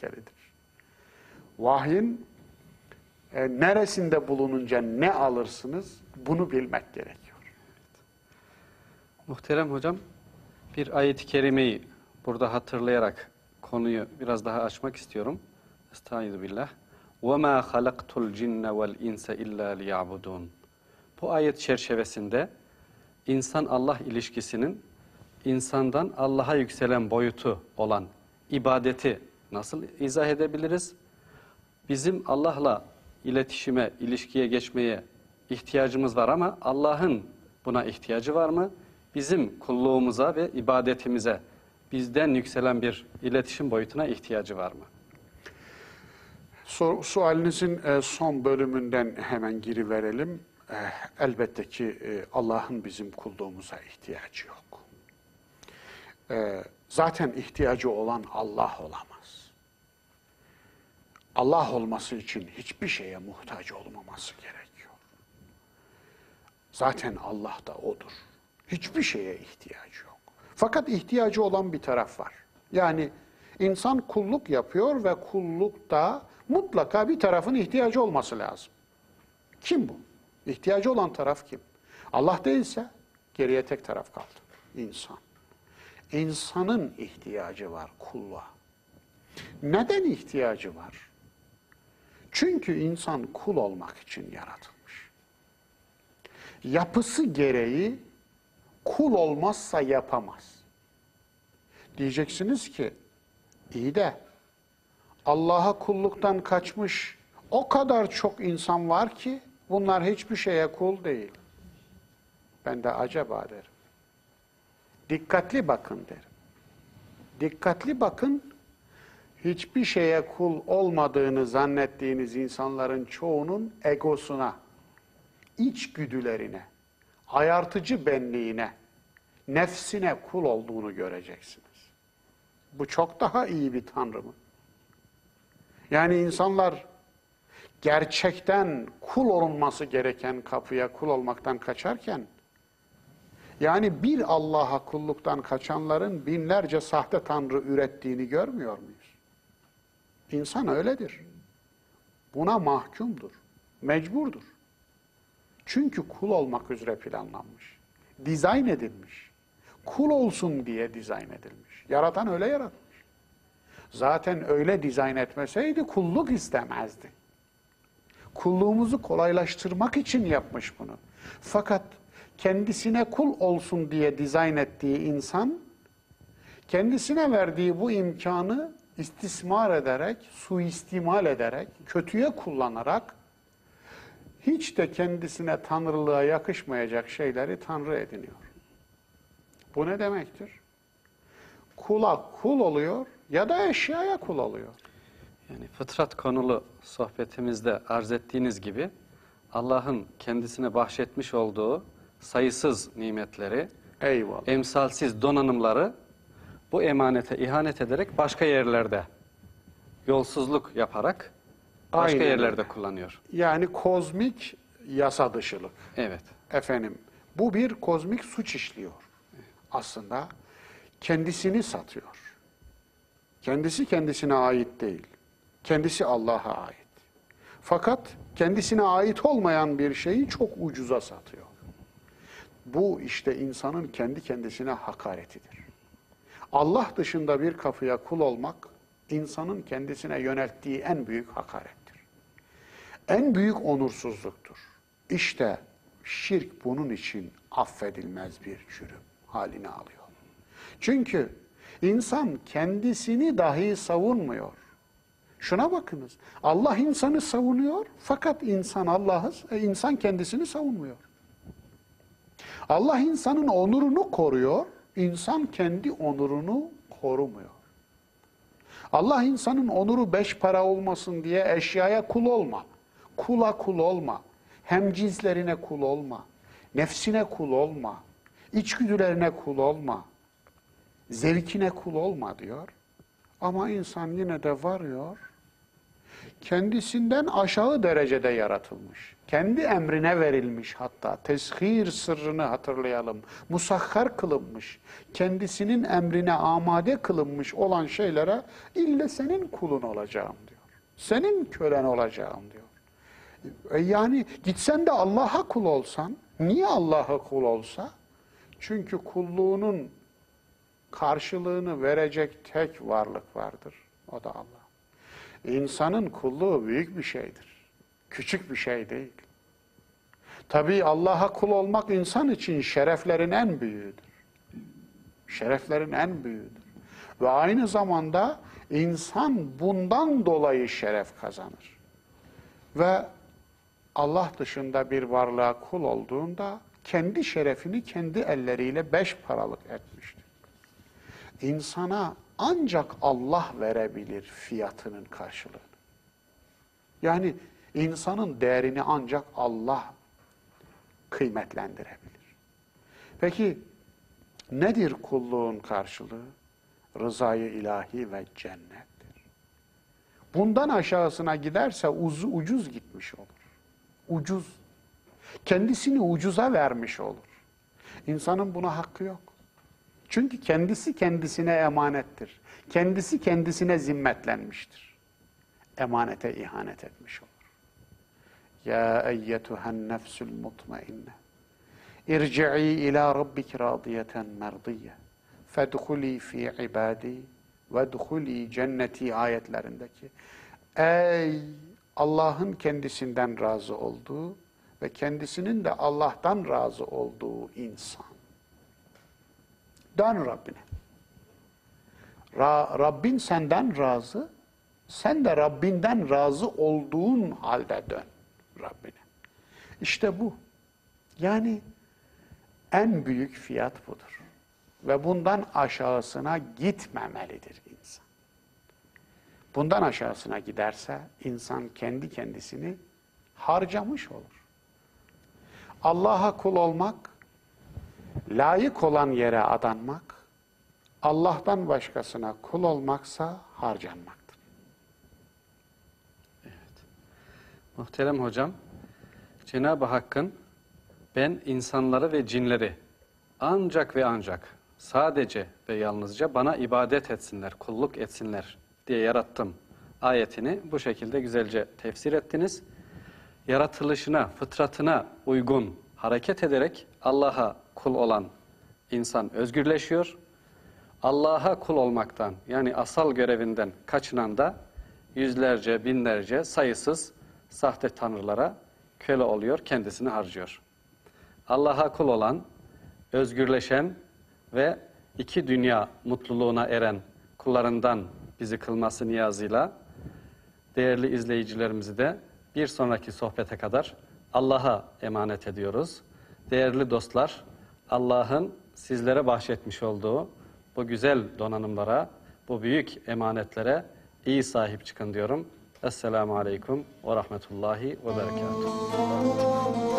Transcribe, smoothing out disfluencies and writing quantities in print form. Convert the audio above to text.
tehlikelidir. Vahyin neresinde bulununca ne alırsınız bunu bilmek gerekiyor. Muhterem hocam, bir ayet-i kerimeyi burada hatırlayarak konuyu biraz daha açmak istiyorum. Estaizu billah. وَمَا خَلَقْتُ الْجِنَّ وَالْاِنْسَ اِلَّا لِيَعْبُدُونَ. Bu ayet çerçevesinde insan-Allah ilişkisinin insandan Allah'a yükselen boyutu olan ibadeti nasıl izah edebiliriz? Bizim Allah'la iletişime, ilişkiye geçmeye ihtiyacımız var ama Allah'ın buna ihtiyacı var mı? Bizim kulluğumuza ve ibadetimize bizden yükselen bir iletişim boyutuna ihtiyacı var mı? Sualinizin son bölümünden hemen giriverelim. Elbette ki Allah'ın bizim kulluğumuza ihtiyacı yok. Zaten ihtiyacı olan Allah olamaz. Allah olması için hiçbir şeye muhtaç olmaması gerekiyor. Zaten Allah da odur. Hiçbir şeye ihtiyacı yok. Fakat ihtiyacı olan bir taraf var. Yani insan kulluk yapıyor ve kullukta mutlaka bir tarafın ihtiyacı olması lazım. Kim bu? İhtiyacı olan taraf kim? Allah değilse geriye tek taraf kaldı. İnsan. İnsanın ihtiyacı var kulluğa. Neden ihtiyacı var? Çünkü insan kul olmak için yaratılmış. Yapısı gereği kul olmazsa yapamaz. Diyeceksiniz ki, iyi de Allah'a kulluktan kaçmış o kadar çok insan var ki bunlar hiçbir şeye kul değil. Ben de acaba derim. Dikkatli bakın derim. Dikkatli bakın, hiçbir şeye kul olmadığını zannettiğiniz insanların çoğunun egosuna, içgüdülerine, ayartıcı benliğine, nefsine kul olduğunu göreceksiniz. Bu çok daha iyi bir tanrı mı? Yani insanlar gerçekten kul olunması gereken kapıya kul olmaktan kaçarken, yani bir Allah'a kulluktan kaçanların binlerce sahte tanrı ürettiğini görmüyor muyuz? İnsan öyledir. Buna mahkumdur, mecburdur. Çünkü kul olmak üzere planlanmış, dizayn edilmiş. Kul olsun diye dizayn edilmiş. Yaratan öyle yaratmış. Zaten öyle dizayn etmeseydi kulluk istemezdi. Kulluğumuzu kolaylaştırmak için yapmış bunu. Fakat kendisine kul olsun diye dizayn ettiği insan, kendisine verdiği bu imkanı istismar ederek, suistimal ederek, kötüye kullanarak, hiç de kendisine tanrılığa yakışmayacak şeyleri tanrı ediniyor. Bu ne demektir? Kula kul oluyor ya da eşyaya kul oluyor. Yani fıtrat konulu sohbetimizde arz ettiğiniz gibi Allah'ın kendisine bahşetmiş olduğu sayısız nimetleri, Eyvallah, emsalsiz donanımları bu emanete ihanet ederek başka yerlerde yolsuzluk yaparak başka aynen yerlerde öyle kullanıyor. Yani kozmik yasa dışılık. Evet. Efendim, bu bir kozmik suç işliyor. Aslında kendisini satıyor. Kendisi kendisine ait değil. Kendisi Allah'a ait. Fakat kendisine ait olmayan bir şeyi çok ucuza satıyor. Bu işte insanın kendi kendisine hakaretidir. Allah dışında bir kapıya kul olmak, insanın kendisine yönelttiği en büyük hakarettir. En büyük onursuzluktur. İşte şirk bunun için affedilmez bir cürüm halini alıyor. Çünkü insan kendisini dahi savunmuyor. Şuna bakınız. Allah insanı savunuyor fakat insan kendisini savunmuyor. Allah insanın onurunu koruyor, insan kendi onurunu korumuyor. Allah insanın onuru beş para olmasın diye eşyaya kul olma, kula kul olma, hemcinslerine kul olma, nefsine kul olma, içgüdülerine kul olma, zevkine kul olma diyor. Ama insan yine de varıyor, kendisinden aşağı derecede yaratılmış. Kendi emrine verilmiş hatta. Teshir sırrını hatırlayalım. Musakhar kılınmış. Kendisinin emrine amade kılınmış olan şeylere ille senin kulun olacağım diyor. Senin kölen olacağım diyor. Yani gitsen de Allah'a kul olsan, niye Allah'a kul olsa? Çünkü kulluğunun karşılığını verecek tek varlık vardır. O da Allah. İnsanın kulluğu büyük bir şeydir. Küçük bir şey değil. Tabii Allah'a kul olmak insan için şereflerin en büyüğüdür. Şereflerin en büyüğüdür. Ve aynı zamanda insan bundan dolayı şeref kazanır. Ve Allah dışında bir varlığa kul olduğunda kendi şerefini kendi elleriyle 5 paralık etmiştir. İnsana ancak Allah verebilir fiyatının karşılığını. Yani insanın değerini ancak Allah kıymetlendirebilir. Peki nedir kulluğun karşılığı? Rızayı ilahi ve cennettir. Bundan aşağısına giderse ucuz gitmiş olur. Ucuz. Kendisini ucuza vermiş olur. İnsanın buna hakkı yok. Çünkü kendisi kendisine emanettir. Kendisi kendisine zimmetlenmiştir. Emanete ihanet etmiş olur. Ya eyyetuhen nefsul mutmainne irci'i ila rabbiki radiyeten merdiyye fedhuli fi ibadi vedhuli cenneti ayetlerindeki ey Allah'ın kendisinden razı olduğu ve kendisinin de Allah'tan razı olduğu insan. Dön Rabbine. Rabbin senden razı, sen de Rabbinden razı olduğun halde dön Rabbine. İşte bu. Yani en büyük fiyat budur. Ve bundan aşağısına gitmemelidir insan. Bundan aşağısına giderse insan kendi kendisini harcamış olur. Allah'a kul olmak, layık olan yere adanmak, Allah'tan başkasına kul olmaksa harcanmaktır. Evet. Muhterem hocam, Cenab-ı Hakk'ın ben insanları ve cinleri ancak ve ancak sadece ve yalnızca bana ibadet etsinler, kulluk etsinler diye yarattım ayetini bu şekilde güzelce tefsir ettiniz. Yaratılışına, fıtratına uygun hareket ederek Allah'a kul olan insan özgürleşiyor. Allah'a kul olmaktan yani asal görevinden kaçınan da yüzlerce, binlerce sayısız sahte tanrılara köle oluyor, kendisini harcıyor. Allah'a kul olan, özgürleşen ve iki dünya mutluluğuna eren kullarından bizi kılması niyazıyla değerli izleyicilerimizi de bir sonraki sohbete kadar Allah'a emanet ediyoruz. Değerli dostlar, Allah'ın sizlere bahşetmiş olduğu bu güzel donanımlara, bu büyük emanetlere iyi sahip çıkın diyorum. Esselamu Aleyküm ve Rahmetullahi ve Berekatuhu.